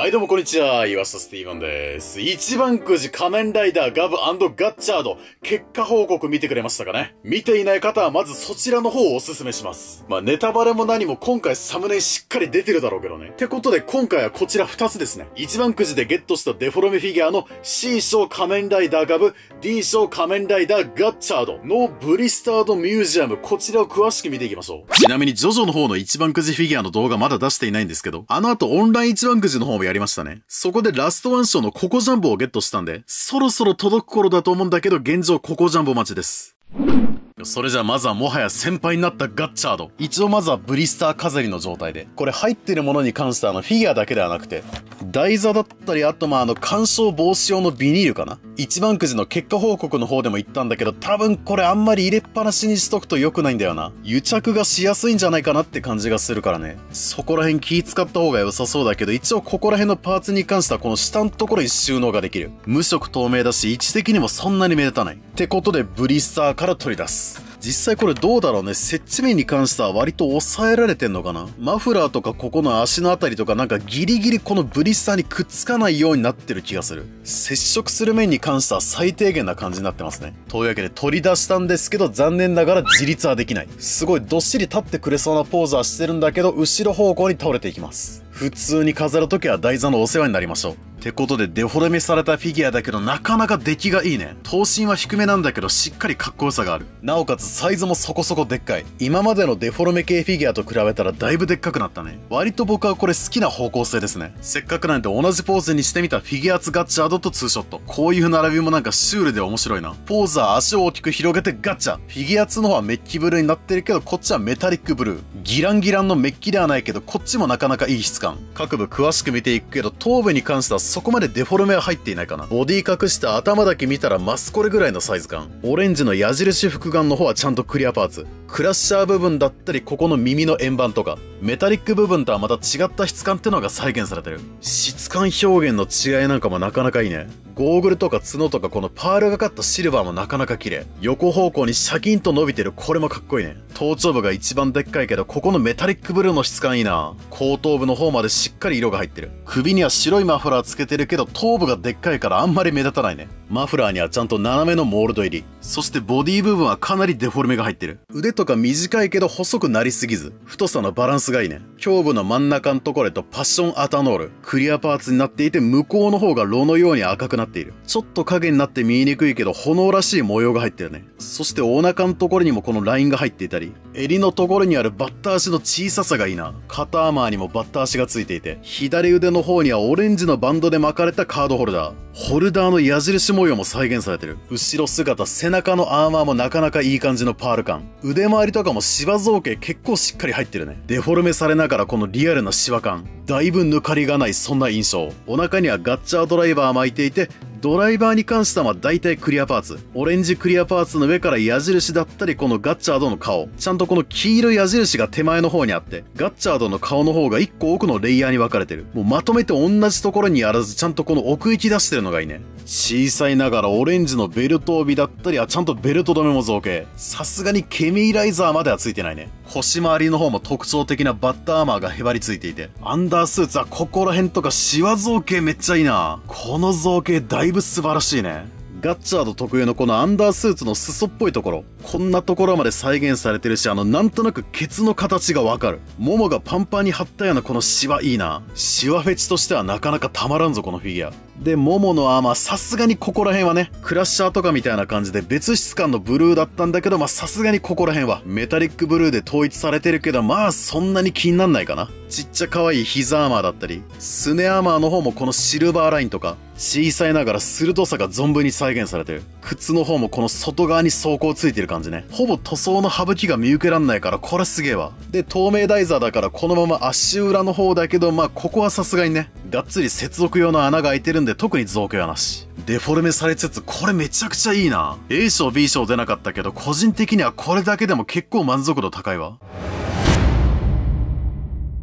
はい、どうもこんにちは。岩下スティーブンです。一番くじ仮面ライダーガブ&ガッチャード、結果報告見てくれましたかね？見ていない方はまずそちらの方をおすすめします。ネタバレも何も今回サムネしっかり出てるだろうけどね。ってことで今回はこちら2つですね。一番くじでゲットしたデフォルメフィギュアの C 賞仮面ライダーガブ、D 賞仮面ライダーガッチャードのブリスタードミュージアム、こちらを詳しく見ていきましょう。ちなみにジョジョの方の一番くじフィギュアの動画まだ出していないんですけど、あの後オンライン一番くじの方もやりましたね。そこでラストワン賞のココジャンボをゲットしたんで、そろそろ届く頃だと思うんだけど、現状ココジャンボ待ちです。それじゃあまずはもはや先輩になったガッチャード。一応まずはブリスター飾りの状態で。これ入ってるものに関してはフィギュアだけではなくて、台座だったり、あと干渉防止用のビニールかな。一番くじの結果報告の方でも言ったんだけど、多分これあんまり入れっぱなしにしとくと良くないんだよな。癒着がしやすいんじゃないかなって感じがするからね。そこら辺気使った方が良さそうだけど、一応ここら辺のパーツに関してはこの下のところに収納ができる。無色透明だし、位置的にもそんなに目立たない。ってことでブリスターから取り出す。実際これどうだろうね。接地面に関しては割と抑えられてんのかな。マフラーとかここの足のあたりとかギリギリこのブリスターにくっつかないようになってる気がする。接触する面に関しては最低限な感じになってますね。というわけで取り出したんですけど、残念ながら自立はできない。すごいどっしり立ってくれそうなポーズはしてるんだけど、後ろ方向に倒れていきます。普通に飾るときは台座のお世話になりましょう。ってことでデフォルメされたフィギュアだけどなかなか出来がいいね。頭身は低めなんだけどしっかりかっこよさがある。なおかつサイズもそこそこでっかい。今までのデフォルメ系フィギュアと比べたらだいぶでっかくなったね。割と僕はこれ好きな方向性ですね。せっかくなんで同じポーズにしてみたフィギュアーツガッチャードとツーショット。こういう並びもシュールで面白いな。ポーズは足を大きく広げてガッチャ。フィギュアーツの方はメッキブルーになってるけど、こっちはメタリックブルー。ギランギランのメッキではないけど、こっちもなかなかいい質感。各部詳しく見ていくけど、頭部に関してはそこまでデフォルメは入っていないかな。ボディ隠して頭だけ見たらマスコレぐらいのサイズ感。オレンジの矢印複眼の方はちゃんとクリアパーツ。クラッシャー部分だったり、ここの耳の円盤とか、メタリック部分とはまた違った質感ってのが再現されてる。質感表現の違いなんかもなかなかいいね。ゴーグルとか角とかこのパールがかったシルバーもなかなか綺麗。横方向にシャキンと伸びてるこれもかっこいいね。頭頂部が一番でっかいけど、ここのメタリックブルーの質感いいな。後頭部の方までしっかり色が入ってる。首には白いマフラーつけてるけど、頭部がでっかいからあんまり目立たないね。マフラーにはちゃんと斜めのモールド入り。そしてボディ部分はかなりデフォルメが入ってる。腕とか短いけど細くなりすぎず、太さのバランスがいいね。胸部の真ん中のところとパッションアタノール。クリアパーツになっていて、向こうの方が炉のように赤くなっている。ちょっと影になって見えにくいけど、炎らしい模様が入ってるね。そしてお腹のところにもこのラインが入っていたり、襟のところにあるバッタ足の小ささがいいな。肩アーマーにもバッタ足がついていて、左腕の方にはオレンジのバンドで巻かれたカードホルダー。ホルダーの矢印模様も再現されてる。後ろ姿、背中のアーマーもなかなかいい感じのパール感。腕周りとかもシワ造形結構しっかり入ってるね。デフォルメされながらこのリアルなシワ感。だいぶ抜かりがない、そんな印象。お腹にはガッチャードライバー巻いていて、ドライバーに関しては大体クリアパーツ。オレンジクリアパーツの上から矢印だったり、このガッチャードの顔。ちゃんとこの黄色い矢印が手前の方にあって、ガッチャードの顔の方が1個奥のレイヤーに分かれてる。もうまとめて同じところにやらず、ちゃんとこの奥行き出してるのがいいね。小さいながらオレンジのベルト帯だったり、ちゃんとベルト止めも造形。さすがにケミーライザーまではついてないね。腰回りの方も特徴的なバッターアーマーがへばりついていて、アンダースーツはここら辺とかシワ造形めっちゃいいな。この造形だいぶ素晴らしいね。ガッチャード特有のこのアンダースーツの裾っぽいところ。こんなところまで再現されてるし、なんとなくケツの形がわかる。ももがパンパンに張ったようなこのシワいいな。シワフェチとしてはなかなかたまらんぞ、このフィギュア。で、もものアーマー、さすがにここら辺はね、クラッシャーとかみたいな感じで別質感のブルーだったんだけど、さすがにここら辺はメタリックブルーで統一されてるけど、そんなに気になんないかな。ちっちゃ可愛い膝アーマーだったり、すねアーマーの方もこのシルバーラインとか、小さいながら鋭さが存分に再現されてる。靴の方もこの外側に装甲ついてる感じね。ほぼ塗装の省きが見受けらんないから、これすげえわ。で、透明ダイザーだからこのまま足裏の方だけど、ここはさすがにね、がっつり接続用の穴が開いてるんで特に造形はなし。デフォルメされつつ、これめちゃくちゃいいな。A 賞 B 賞出なかったけど、個人的にはこれだけでも結構満足度高いわ。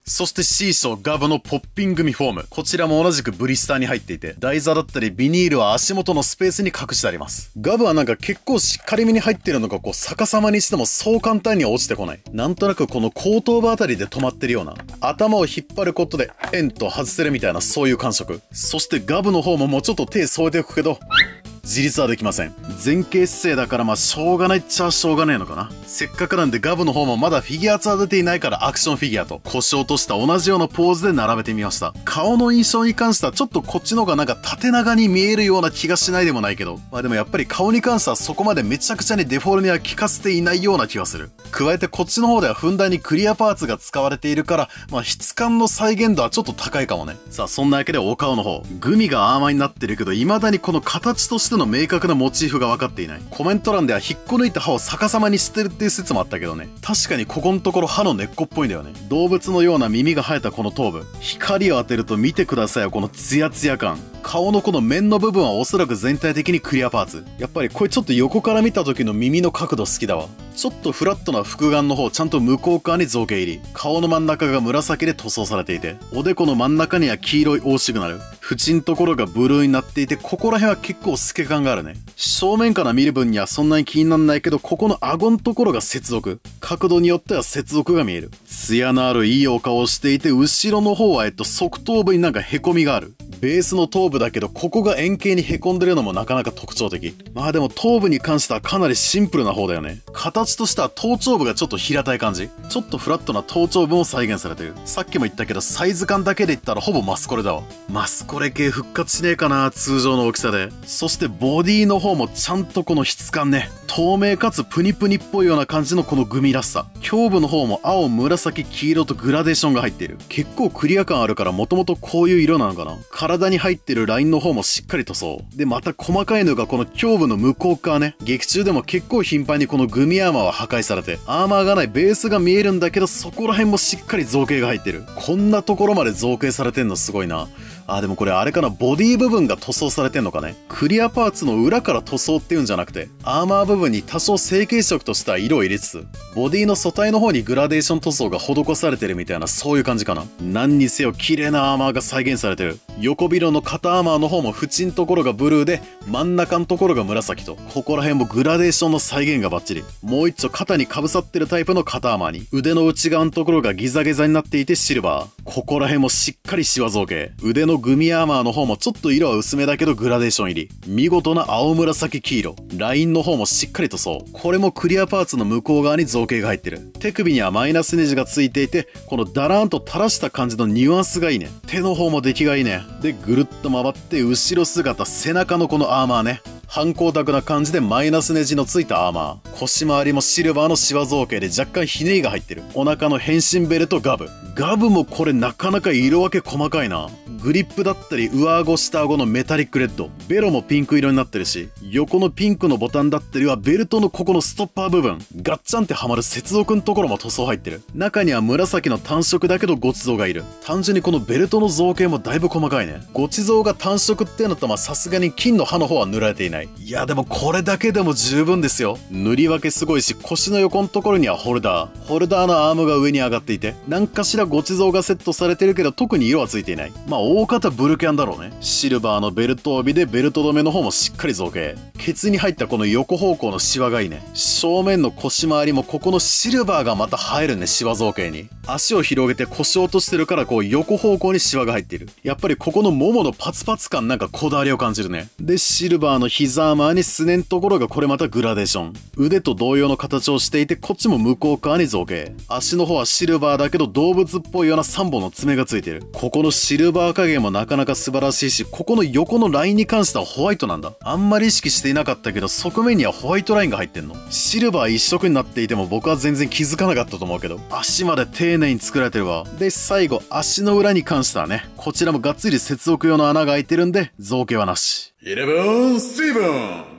そして C 賞ガブのポッピングミフォーム。こちらも同じくブリスターに入っていて、台座だったりビニールは足元のスペースに隠してあります。ガブはなんか結構しっかりめに入ってるのがこう逆さまにしてもそう簡単には落ちてこない。なんとなくこの後頭部あたりで止まってるような。頭を引っ張ることでエンと外せるみたいなそういう感触。そしてガブの方ももうちょっと手添えておくけど、自立はできません。前傾姿勢だからまあしょうがないっちゃしょうがねえのかな。せっかくなんでガブの方もまだフィギュアツは出ていないからアクションフィギュアと腰を落とした同じようなポーズで並べてみました。顔の印象に関してはちょっとこっちの方がなんか縦長に見えるような気がしないでもないけど、まあでもやっぱり顔に関してはそこまでめちゃくちゃにデフォルメは効かせていないような気がする。加えてこっちの方ではふんだんにクリアパーツが使われているから、まあ質感の再現度はちょっと高いかもね。さあそんなわけでお顔の方、グミがアーマーになってるけど未だにこの形としての明確なモチーフが分かっていない。コメント欄では引っこ抜いた歯を逆さまにしてるっていう説もあったけどね。確かにここのところ歯の根っこっぽいんだよね。動物のような耳が生えたこの頭部。光を当てると見てくださいよ、このツヤツヤ感。顔のこの面の部分はおそらく全体的にクリアパーツ。やっぱりこれちょっと横から見た時の耳の角度好きだわ。ちょっとフラットな複眼の方ちゃんと向こう側に造形入り。顔の真ん中が紫で塗装されていて、おでこの真ん中には黄色い大シグナル。縁のところがブルーになっていて、ここら辺は結構透け感があるね。正面から見る分にはそんなに気にならないけど、ここの顎のところが接続。角度によっては接続が見える。ツヤのあるいいお顔をしていて、後ろの方は側頭部になんか凹みがある。ベースの頭部だけど、ここが円形に凹んでるのもなかなか特徴的。まあでも頭部に関してはかなりシンプルな方だよね。形としては頭頂部がちょっと平たい感じ。ちょっとフラットな頭頂部も再現されてる。さっきも言ったけど、サイズ感だけで言ったらほぼマスコレだわ。マスコレ系復活しねえかな、通常の大きさで。そしてボディの方もちゃんとこの質感ね。透明かつプニプニっぽいような感じのこのグミらしさ。胸部の方も青、紫、黄色とグラデーションが入っている。結構クリア感あるからもともとこういう色なのかな。体に入ってるラインの方もしっかり塗装。で、また細かいのがこの胸部の向こう側ね。劇中でも結構頻繁にこのグミアーマーは破壊されて、アーマーがないベースが見えるんだけど、そこら辺もしっかり造形が入ってる。こんなところまで造形されてんのすごいな。あ、でもこれあれかな、ボディ部分が塗装されてんのかね。クリアパーツの裏から塗装っていうんじゃなくて、アーマー部分に多少成型色とした色を入れつつ、ボディの素体の方にグラデーション塗装が施されてるみたいな、そういう感じかな。何にせよ綺麗なアーマーが再現されてる。横ビロの肩アーマーの方も縁のところがブルーで、真ん中のところが紫と、ここら辺もグラデーションの再現がバッチリ。もう一丁肩に被さってるタイプの肩アーマーに、腕の内側のところがギザギザになっていてシルバー。ここら辺もしっかりシワ造形。腕のグミアーマーの方もちょっと色は薄めだけどグラデーション入り。見事な青紫黄色。ラインの方もしっかり塗装。これもクリアパーツの向こう側に造形が入ってる。手首にはマイナスネジがついていて、このダラーンと垂らした感じのニュアンスがいいね。手の方も出来がいいね。で、ぐるっと回って後ろ姿、背中のこのアーマーね。反光沢な感じでマイナスネジのついたアーマー。腰回りもシルバーのシワ造形で若干ひねりが入ってる。お腹の変身ベルトガブ。ガブもこれなかなか色分け細かいな。グリップだったり上顎下顎のメタリックレッド。ベロもピンク色になってるし、横のピンクのボタンだったりはベルトのここのストッパー部分。ガッチャンってはまる接続のところも塗装入ってる。中には紫の単色だけどゴチゾウがいる。単純にこのベルトの造形もだいぶ細かいね。ゴチゾウが単色っていうのとまあさすがに金の刃の方は塗られていない。いやでもこれだけでも十分ですよ。塗り分けすごいし、腰の横のところにはホルダー。ホルダーのアームが上に上がっていて、何かしらゴチゾウがセットされてるけど特に色はついていない。まあ大方ブルキャンだろうね。シルバーのベルト帯でベルト止めの方もしっかり造形。ケツに入ったこの横方向のシワがいいね。正面の腰回りもここのシルバーがまた映えるね、シワ造形に。足を広げて腰を落としてるからこう横方向にシワが入っている。やっぱりここのもものパツパツ感なんかこだわりを感じるね。で、シルバーの膝アーマーにすねんところがこれまたグラデーション。腕と同様の形をしていて、こっちも向こう側に造形。足の方はシルバーだけど動物っぽいような3本の爪がついてる。ここのシルバー加減もなかなか素晴らしいし、ここの横のラインに関してはホワイトなんだ。あんまり意識していなかったけど、側面にはホワイトラインが入ってんの。シルバー一色になっていても僕は全然気づかなかったと思うけど、足まで丁寧に作られてるわ。で、最後、足の裏に関してはね、こちらもがっつり接続用の穴が開いてるんで、造形はなし。11スティーブン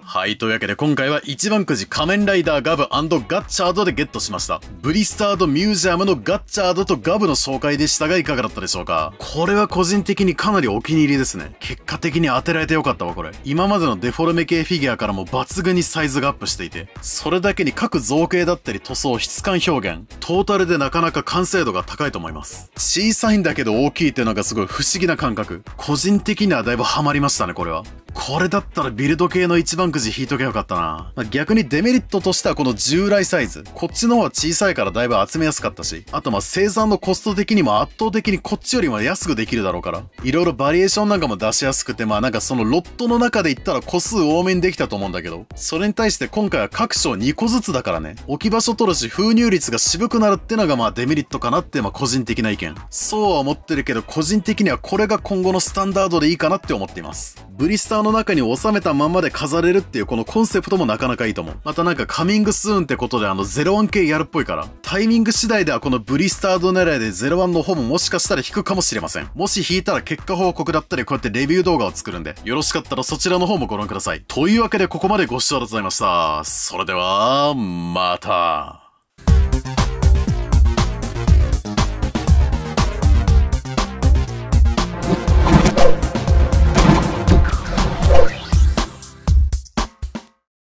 はい、というわけで今回は一番くじ仮面ライダーガブ&ガッチャードでゲットしました。ブリスタードミュージアムのガッチャードとガブの紹介でしたがいかがだったでしょうか。これは個人的にかなりお気に入りですね。結果的に当てられてよかったわ、これ。今までのデフォルメ系フィギュアからも抜群にサイズがアップしていて、それだけに各造形だったり塗装、質感表現、トータルでなかなか完成度が高いと思います。小さいんだけど大きいっていうのがすごい不思議な感覚。個人的にはだいぶハマりましたね、これは。これだったらビルド系の一番くじ引いとけばよかったな。逆にデメリットとしてはこの従来サイズ。こっちの方は小さいからだいぶ集めやすかったし、あと生産のコスト的にも圧倒的にこっちよりも安くできるだろうから、いろいろバリエーションなんかも出しやすくて、なんかそのロットの中で言ったら個数多めにできたと思うんだけど、それに対して今回は各章2個ずつだからね、置き場所取るし封入率が渋くなるってのがデメリットかなって個人的な意見。そうは思ってるけど、個人的にはこれが今後のスタンダードでいいかなって思っています。ブリスターの中に収めたまんまで飾れるっていうこのコンセプトもなかなかいいと思う。またなんかカミングスーンってことで01系やるっぽいから、タイミング次第ではこのブリスタード狙いで01の方ももしかしたら引くかもしれません。もし引いたら結果報告だったりこうやってレビュー動画を作るんで、よろしかったらそちらの方もご覧ください。というわけでここまでご視聴ありがとうございました。それでは、また。